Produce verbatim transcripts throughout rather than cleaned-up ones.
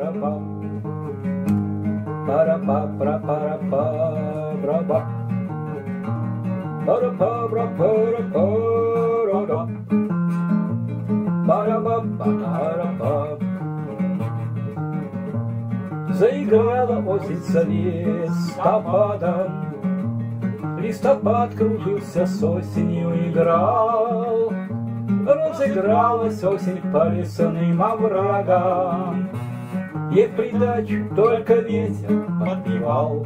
Пара-па, пара-па-пра-пара-па-пра-па, пара-па-пра-пара-пара-па, пара-па-пара-па. Заиграла осень с листопадом, листопад кружился с осенью, играл. Разыгралась осень по лесным оврагам, и в придачу только ветер подпевал.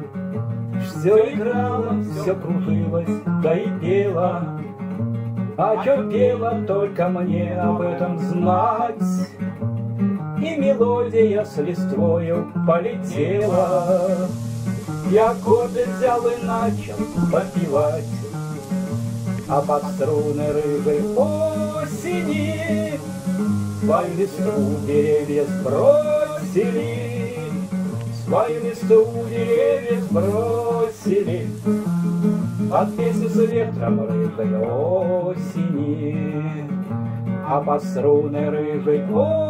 Все играло, все кружилось, да и пело. О чем пела, только мне об этом знать. И мелодия с листвою полетела. Я аккорды взял и начал подпевать. А под струны рыжей осени свою листву деревья сбросили, свою листву деревья сбросили под песню с ветром рыжей осени. А под струны рыжей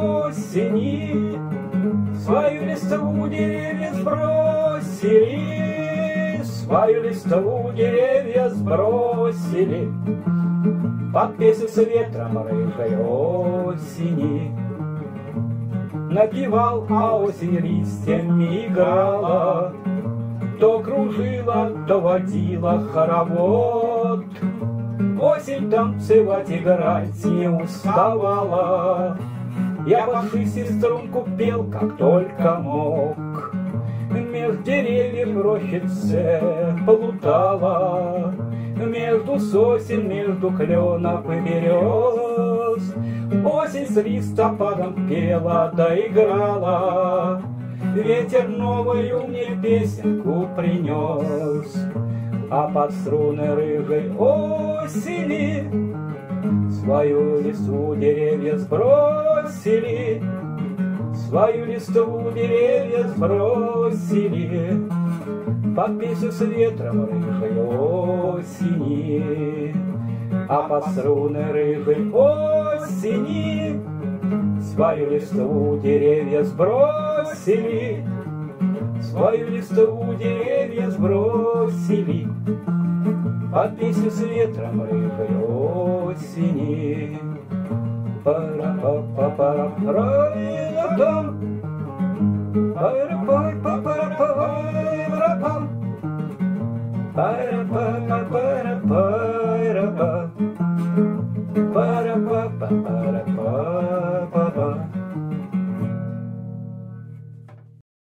осени свою листву деревья сбросили, свою листву деревья сбросили под песню с ветром рыжей осени. Напевал, а осень листьями играла, то кружила, то водила хоровод. Осень танцевать, играть не уставала. Я под шести струнку пел, как только мог. Между деревьев рощице плутала, между сосен, между кленов и берез. Осень с листопадом пела, да играла. Ветер новую мне песенку принес. А под струны рыжей осени свою листву деревья сбросили, свою листву деревья сбросили под песню с ветром рыжей осени. А под струны рыжей осени свою листву деревья сбросили, свою листву деревья сбросили под песню с ветром рыжей осени. Пара-па-па-пара-пара-пам, пара-па-па-пара-пара-пам, пара-па.